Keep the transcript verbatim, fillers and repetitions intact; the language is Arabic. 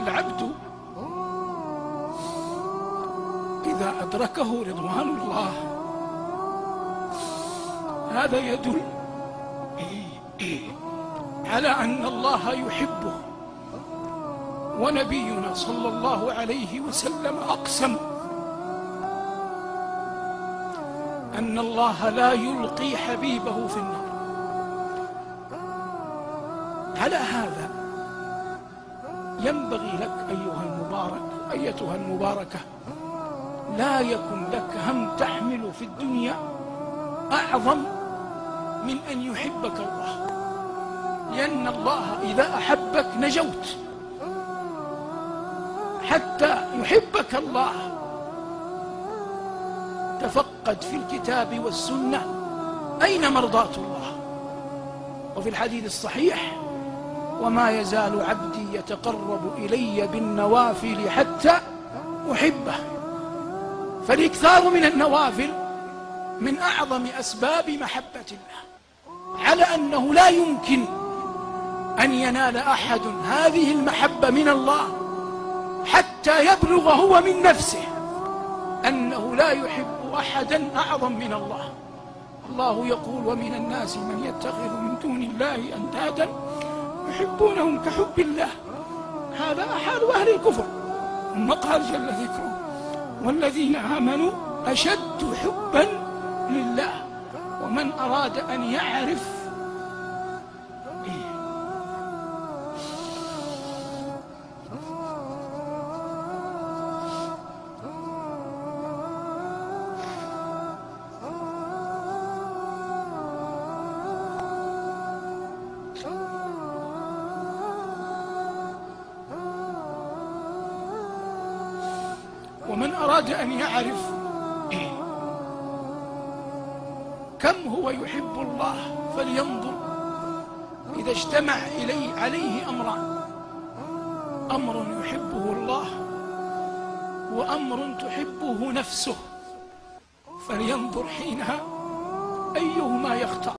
العبد إذا أدركه رضوان الله هذا يدل على أن الله يحبه. ونبينا صلى الله عليه وسلم أقسم أن الله لا يلقي حبيبه في النار. على هذا ينبغي لك أيها المبارك أيتها المباركة لا يكن لك هم تحمل في الدنيا أعظم من أن يحبك الله، لأن الله إذا أحبك نجوت. حتى يحبك الله تفقد في الكتاب والسنة أين مرضاة الله. وفي الحديث الصحيح: وما يزال عبدي يتقرب إلي بالنوافل حتى أحبه. فالإكثار من النوافل من أعظم أسباب محبة الله، على أنه لا يمكن أن ينال أحد هذه المحبة من الله حتى يبلغ هو من نفسه أنه لا يحب أحدا أعظم من الله. الله يقول: ومن الناس من يتخذ من دون الله أندادا يحبونهم كحب الله. هذا حال أهل الكفر. ثم قال جل ذكره: والذين آمنوا أشد حبا لله. ومن أراد أن يعرف ومن أراد أن يعرف كم هو يحب الله فلينظر إذا اجتمع إليه عليه أمران: أمر يحبه الله وأمر تحبه نفسه، فلينظر حينها أيهما يختار.